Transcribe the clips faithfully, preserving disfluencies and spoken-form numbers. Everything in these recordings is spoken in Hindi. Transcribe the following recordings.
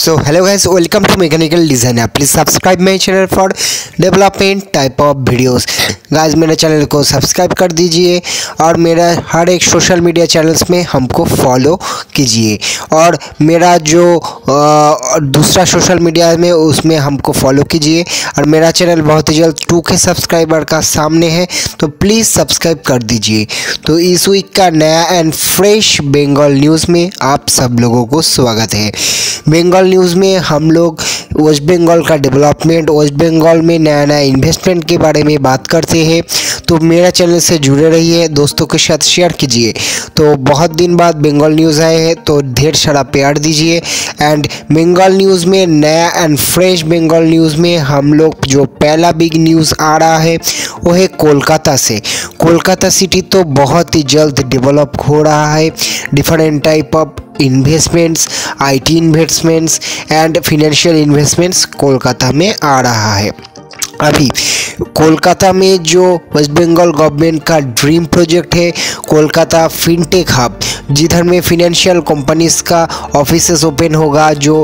So hello guys, welcome to Mechanical Designer. Please subscribe my channel for development type of videos. Guys मेरे चैनल को सब्सक्राइब कर दीजिए और मेरा हर एक सोशल मीडिया चैनल्स में हमको फॉलो कीजिए और मेरा जो आ, दूसरा सोशल मीडिया में उसमें हमको फॉलो कीजिए और मेरा चैनल बहुत ही जल्द टू के सब्सक्राइबर का सामने है, तो प्लीज़ सब्सक्राइब कर दीजिए। तो इस वीक का नया एंड फ्रेश बंगाल न्यूज़ में आप सब लोगों को स्वागत है। बंगाल न्यूज़ में हम लोग वेस्ट बंगाल का डेवलपमेंट, वेस्ट बंगाल में नया नया इन्वेस्टमेंट के बारे में बात करते हैं। तो मेरा चैनल से जुड़े रहिए, दोस्तों के साथ शेयर कीजिए। तो बहुत दिन बाद बंगाल न्यूज़ आए हैं, तो ढेर सारा प्यार दीजिए। एंड बंगाल न्यूज़ में नया एंड फ्रेश बंगाल न्यूज़ में हम लोग जो पहला बिग न्यूज़ आ रहा है वो है कोलकाता से। कोलकाता सिटी तो बहुत ही जल्द डेवलप हो रहा है। Different type of investments, IT investments and financial investments Kolkata में आ रहा है। अभी कोलकाता में जो वेस्ट बंगाल गवर्नमेंट का ड्रीम प्रोजेक्ट है कोलकाता फिनटेक हब, जिधर में फिनेंशियल कंपनीज का ऑफिसेस ओपन होगा, जो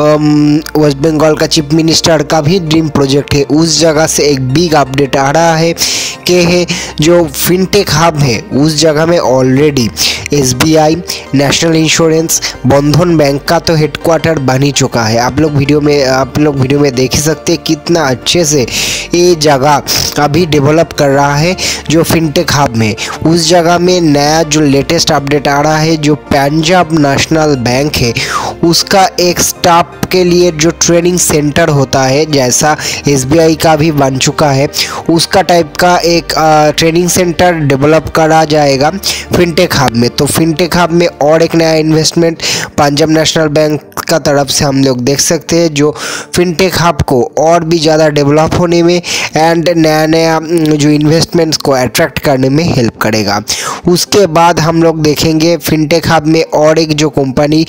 वेस्ट बंगाल का चीफ मिनिस्टर का भी ड्रीम प्रोजेक्ट है, उस जगह से एक बिग अपडेट आ रहा है कि है जो फिनटेक हब है उस जगह में already SBI, national insurance, Bandhan bank का तो हेडक्वार्टर बन ही चुका है। आप लोग वीडियो में आप लोग वीडियो में देख ही सकते हैं कितना अच्छे से ये जगह अभी डेवलप कर रहा है जो फिनटेक हब में। उस जगह में नया जो लेटेस्ट अपडेट आ रहा है, जो पंजाब नेशनल बैंक है उसका एक स्टाफ के लिए जो ट्रेनिंग सेंटर होता है, जैसा एसबीआई का भी बन चुका है, उसका टाइप का एक ट्रेनिंग सेंटर डेवलप करा जाएगा फिनटेक हब में। तो फिनटेक हब में और एक नया इन्वेस्टमेंट पंजाब नेशनल बैंक का तरफ से हम लोग देख सकते हैं, जो फिनटेक हब को और भी ज़्यादा डेवलप होने में एंड नया नया जो इन्वेस्टमेंट्स को अट्रैक्ट करने में हेल्प करेगा। उसके बाद हम लोग देखेंगे फिनटेक हब में और एक जो कंपनी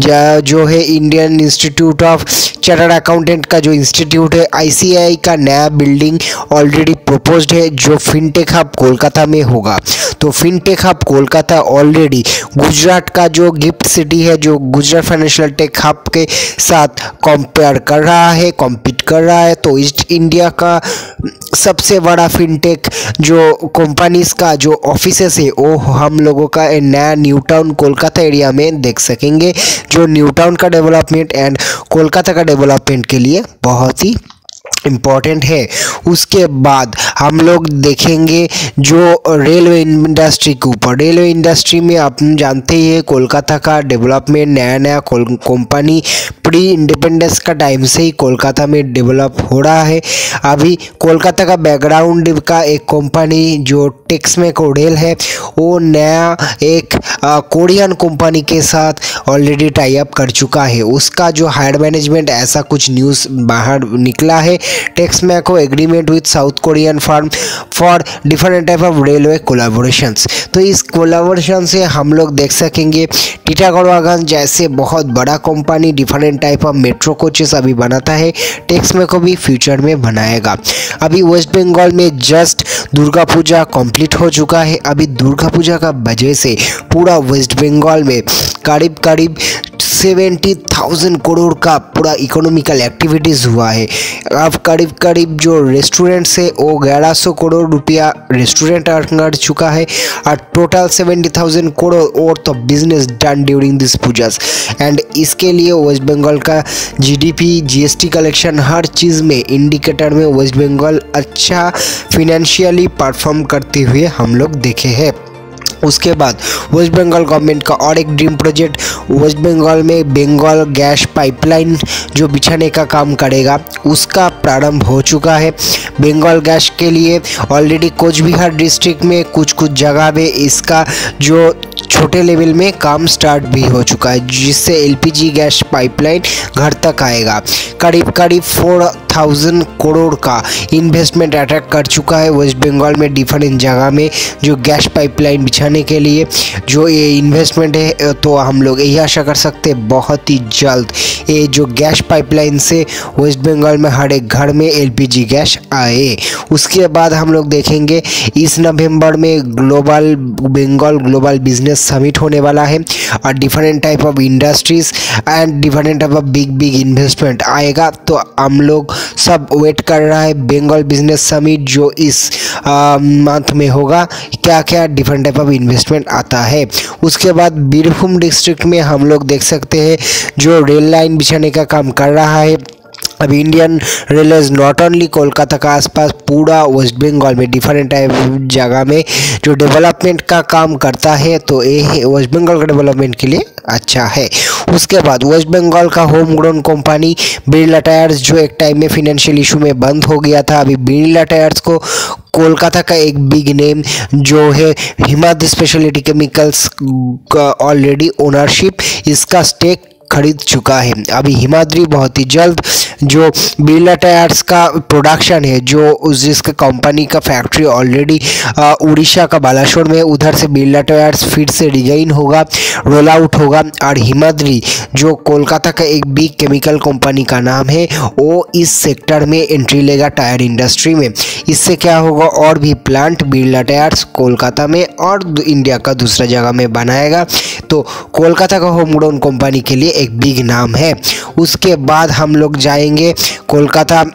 जो है Indian institute of chartered accountant का जो इंस्टीट्यूट है, आईसीएआई का नया बिल्डिंग ऑलरेडी प्रपोज्ड है जो फिनटेक हब कोलकाता में होगा। तो fintech hub Kolkata already Gujarat का जो गिफ्ट सिटी है, जो गुजरात फाइनेंशियल टेक हब के साथ कंपेयर कर रहा है, कॉम्पीट कर रहा है। तो ईस्ट इंडिया का सबसे बड़ा फिनटेक जो कंपनीज का जो ऑफिसेस है वो हम लोगों का नया न्यू टाउन कोलकाता एरिया में देख सकेंगे, जो न्यू टाउन का डेवलपमेंट एंड कोलकाता का डेवलपमेंट के लिए बहुत ही इम्पॉर्टेंट है। उसके बाद हम लोग देखेंगे जो रेलवे इंडस्ट्री के ऊपर। रेलवे इंडस्ट्री में आप जानते ही है कोलकाता का डेवलपमेंट, नया नया कंपनी प्री इंडिपेंडेंस का टाइम से ही कोलकाता में डेवलप हो रहा है। अभी कोलकाता का बैकग्राउंड का एक कंपनी जो टेक्समेको रेल है वो नया एक कोरियन कंपनी के साथ ऑलरेडी टाई अप कर चुका है। उसका जो हायर मैनेजमेंट ऐसा कुछ न्यूज़ बाहर निकला है, Texmaco agreement with South Korean firm for different type of railway collaborations. तो इस कोलैबोरेशन से हम लोग देख सकेंगे टिटागढ़ जैसे बहुत बड़ा company different type of metro coaches अभी बनाता है, टेक्समेको भी फ्यूचर में बनाएगा। अभी वेस्ट बंगाल में जस्ट दुर्गा पूजा कंप्लीट हो चुका है। अभी दुर्गा पूजा का वजह से पूरा वेस्ट बंगाल में करीब करीब सेवेंटी थाउजेंड करोड़ का पूरा इकोनॉमिकल एक्टिविटीज़ हुआ है। अब करीब करीब जो रेस्टोरेंट्स है वो ग्यारह सौ करोड़ रुपया रेस्टोरेंट अर्न कर चुका है और टोटल सेवेंटी थाउजेंड करोड़ और तो business done during this pujas. And इसके लिए वेस्ट बंगाल का जीडीपी, जीएसटी कलेक्शन, हर चीज़ में इंडिकेटर में वेस्ट बंगाल अच्छा फिनेंशियली परफॉर्म करते हुए हम लोग देखे हैं। उसके बाद वेस्ट बंगाल गवर्नमेंट का और एक ड्रीम प्रोजेक्ट, वेस्ट बंगाल में बंगाल गैस पाइपलाइन जो बिछाने का काम करेगा उसका प्रारंभ हो चुका है। बंगाल गैस के लिए ऑलरेडी कोचबिहार डिस्ट्रिक्ट में कुछ कुछ जगह पे इसका जो छोटे लेवल में काम स्टार्ट भी हो चुका है, जिससे एलपीजी गैस पाइपलाइन घर तक आएगा। करीब करीब फोर थाउजेंड करोड़ का इन्वेस्टमेंट अट्रैक्ट कर चुका है वेस्ट बंगाल में डिफरेंट जगह में जो गैस पाइपलाइन बिछाने के लिए जो ये इन्वेस्टमेंट है। तो हम लोग यही आशा कर सकते हैं बहुत ही जल्द ये जो गैस पाइपलाइन से वेस्ट बंगाल में हर एक घर में एलपीजी गैस आए। उसके बाद हम लोग देखेंगे इस नवंबर में global Bengal global business summit होने वाला है और different type of industries and different type of big big investment आएगा। तो हम लोग सब वेट कर रहा है बंगाल बिजनेस समिट जो इस मंथ में होगा, क्या क्या डिफरेंट टाइप ऑफ इन्वेस्टमेंट आता है। उसके बाद बीरभूम डिस्ट्रिक्ट में हम लोग देख सकते हैं जो रेल लाइन बिछाने का काम कर रहा है। अब Indian railways not only Kolkata का आसपास पूरा वेस्ट बंगाल में डिफरेंट टाइप जगह में जो डेवलपमेंट का काम करता है, तो ये वेस्ट बंगाल का डेवलपमेंट के लिए अच्छा है। उसके बाद वेस्ट बंगाल का home grown company Birla tyres जो एक टाइम में फिनेंशियल इशू में बंद हो गया था, अभी बिरला टायर्स को कोलकाता का एक बिग नेम जो है हिमाद्री स्पेशलिटी केमिकल्स का ऑलरेडी ओनरशिप इसका स्टेक खरीद चुका है। अभी हिमाद्री बहुत ही जल्द जो बिरला टायर्स का प्रोडक्शन है जो उस जिसका कंपनी का फैक्ट्री ऑलरेडी उड़ीसा का बालासोर में, उधर से बिरला टायर्स फिर से रिगाइन होगा, रोल आउट होगा। और हिमाद्री जो कोलकाता का एक बिग केमिकल कंपनी का नाम है वो इस सेक्टर में एंट्री लेगा टायर इंडस्ट्री में। इससे क्या होगा और भी प्लांट बिरला टायर्स कोलकाता में और इंडिया का दूसरा जगह में बनाएगा। तो कोलकाता का होम ग्रोन कंपनी के लिए एक बिग नाम है। उसके बाद हम लोग जाएंगे कोलकाता,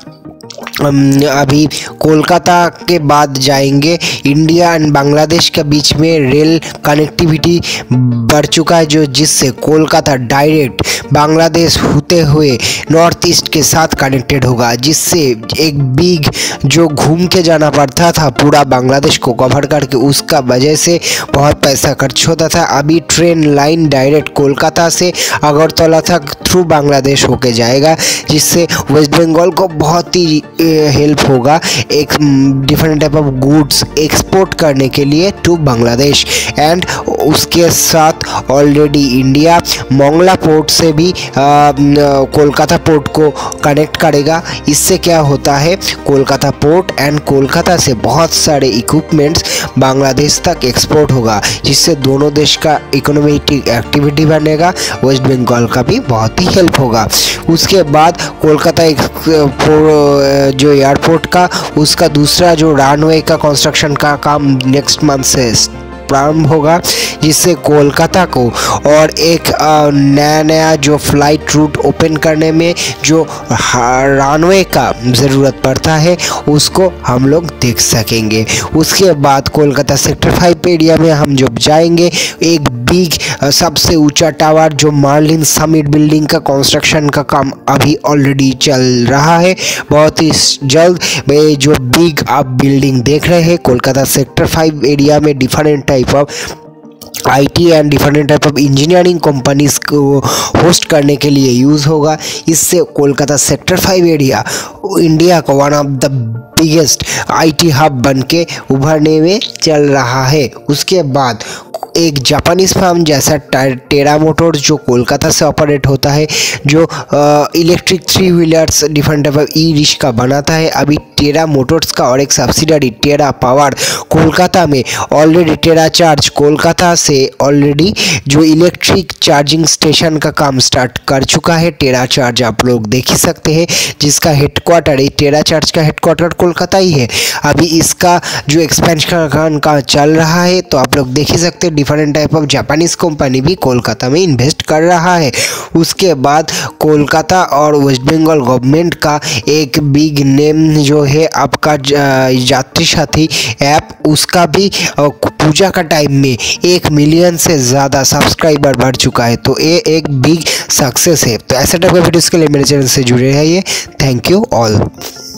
अभी कोलकाता के बाद जाएंगे इंडिया एंड बांग्लादेश के बीच में रेल कनेक्टिविटी बढ़ चुका है जो जिससे कोलकाता डायरेक्ट बांग्लादेश होते हुए नॉर्थ ईस्ट के साथ कनेक्टेड होगा, जिससे एक बिग जो घूम के जाना पड़ता था पूरा बांग्लादेश को कवर करके उसका वजह से बहुत पैसा खर्च होता था। अभी ट्रेन लाइन डायरेक्ट कोलकाता से अगरतला तक थ्रू बांग्लादेश होके जाएगा, जिससे वेस्ट बंगाल को बहुत ही हेल्प होगा एक different type of goods export करने के लिए टू बांग्लादेश। एंड उसके साथ ऑलरेडी इंडिया मोंगला पोर्ट से भी कोलकाता पोर्ट को कनेक्ट करेगा। इससे क्या होता है कोलकाता पोर्ट एंड कोलकाता से बहुत सारे इक्विपमेंट्स बांग्लादेश तक एक्सपोर्ट होगा, जिससे दोनों देश का इकोनॉमिक एक्टिविटी बनेगा, वेस्ट बंगाल का भी बहुत ही हेल्प होगा। उसके बाद कोलकाता एक जो एयरपोर्ट का उसका दूसरा जो रनवे का कंस्ट्रक्शन का काम नेक्स्ट मंथ से प्रारंभ होगा, जिससे कोलकाता को और एक नया नया जो फ्लाइट रूट ओपन करने में जो रनवे का ज़रूरत पड़ता है उसको हम लोग देख सकेंगे। उसके बाद कोलकाता सेक्टर फाइव एरिया में हम जब जाएंगे एक बिग सबसे ऊंचा टावर जो मार्लिन समिट बिल्डिंग का कंस्ट्रक्शन का काम अभी ऑलरेडी चल रहा है। बहुत ही जल्द वे जो बिग आप बिल्डिंग देख रहे हैं कोलकाता सेक्टर फाइव एरिया में different type of IT and different type of engineering companies को होस्ट करने के लिए यूज़ होगा। इससे Kolkata sector five area India का one of the biggest IT hub बन के उभरने में चल रहा है। उसके बाद एक जापानीज फार्म जैसा टेरा मोटर्स जो कोलकाता से ऑपरेट होता है, जो electric three wheelers different type of e rickshaw बनाता है। अभी टेरा मोटर्स का और एक सब्सिडरी टेरा पावर कोलकाता में ऑलरेडी टेरा चार्ज कोलकाता से ऑलरेडी जो इलेक्ट्रिक चार्जिंग स्टेशन का काम स्टार्ट कर चुका है। टेरा चार्ज आप लोग देख ही सकते हैं, जिसका हेडक्वार्टर टेरा चार्ज का हेडक्वार्टर कोलकाता ही है। अभी इसका जो एक्सपेंशन का चल रहा है, तो आप लोग देख ही सकते हैं different type of Japanese company भी कोलकाता में इन्वेस्ट कर रहा है। उसके बाद कोलकाता और वेस्ट बंगाल गवर्नमेंट का एक बिग नेम जो है आपका यात्री साथी ऐप, उसका भी पूजा का टाइम में एक मिलियन से ज़्यादा सब्सक्राइबर बढ़ चुका है। तो ये एक बिग सक्सेस है। तो ऐसे टाइप के वीडियोज़ के लिए मेरे चैनल से जुड़े रहिए। Thank you all.